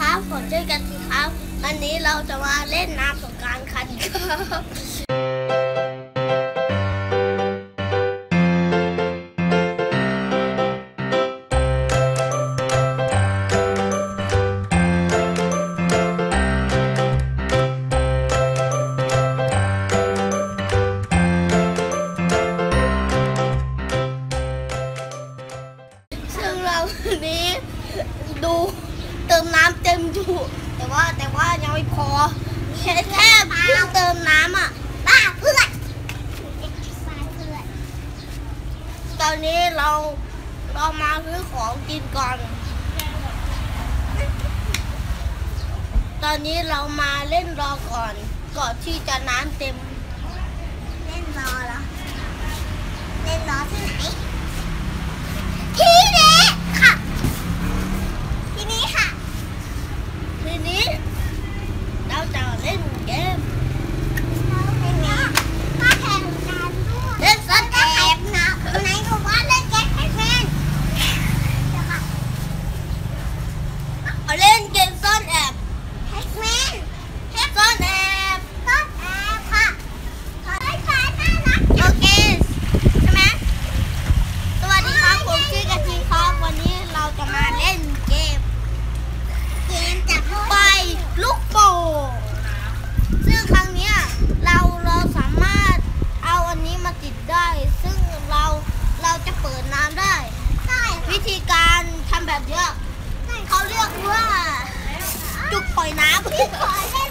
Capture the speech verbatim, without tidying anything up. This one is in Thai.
ครับผมชื่อกันทีครับวันนี้เราจะมาเล่นน้ำสงกรานต์กันครับซึ่งเราวันนี้ดูเติมน้ำเต็มอยู่แต่ว่าแต่ว่ายังไม่พอแค่แค่เพิ่งเติมน้ำอ่ะบ้าเพื่อนตอนนี้เราเรามาซื้อของกินก่อนตอนนี้เรามาเล่นรอก่อนก่อนที่จะน้ำเต็มเล่นรอเหรอเล่นรอที่ไหนที่นี้ค่ะที่นี้ค่ะทีนี้เราจะเล่นเกมเล่นซ่อนแอบนะไหนบอกว่าเล่นเกมแฮกแมนเอาเล่นเกมซ่อนแอบแฮกแมนซ่อนแอบซ่อนแอบค่ะขอให้ใครน่ารักโอเคใช่ไหมสวัสดีครับผมชื่อกะทิครับวันนี้เราจะมาเล่นเกมเกมจับไฟลูกโป่งซึ่งครั้งนี้เราเราสามารถเอาอันนี้มาติดได้ซึ่งเราเราจะเปิดน้ำได้วิธีการทำแบบนี้เขาเรียกว่าจุกปล่อยน้ำจุกปล่อยเล่น